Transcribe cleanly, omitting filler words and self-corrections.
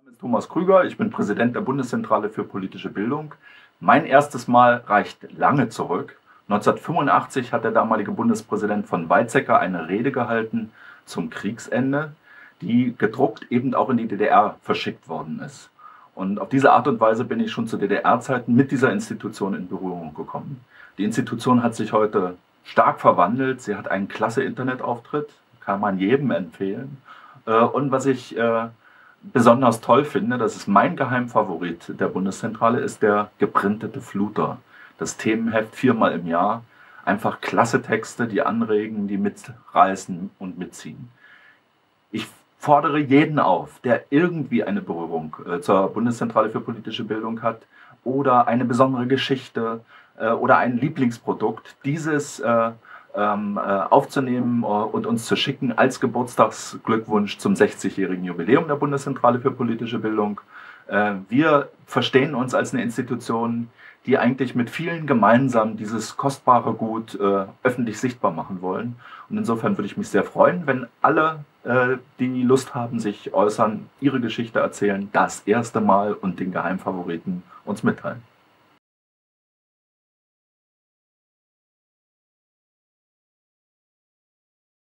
Ist Thomas Krüger, ich bin Präsident der Bundeszentrale für politische Bildung. Mein erstes Mal reicht lange zurück. 1985 hat der damalige Bundespräsident von Weizsäcker eine Rede gehalten zum Kriegsende, die gedruckt eben auch in die DDR verschickt worden ist. Und auf diese Art und Weise bin ich schon zu DDR-Zeiten mit dieser Institution in Berührung gekommen. Die Institution hat sich heute stark verwandelt. Sie hat einen klasse Internetauftritt, kann man jedem empfehlen. Und was ich besonders toll finde, das ist mein Geheimfavorit der Bundeszentrale, ist der geprintete Fluter. Das Themenheft 4-mal im Jahr. Einfach klasse Texte, die anregen, die mitreißen und mitziehen. Ich fordere jeden auf, der irgendwie eine Berührung zur Bundeszentrale für politische Bildung hat oder eine besondere Geschichte oder ein Lieblingsprodukt, dieses aufzunehmen und uns zu schicken als Geburtstagsglückwunsch zum 60-jährigen Jubiläum der Bundeszentrale für politische Bildung. Wir verstehen uns als eine Institution, die eigentlich mit vielen gemeinsam dieses kostbare Gut öffentlich sichtbar machen wollen. Und insofern würde ich mich sehr freuen, wenn alle, die Lust haben, sich äußern, ihre Geschichte erzählen, das erste Mal und den Geheimfavoriten uns mitteilen.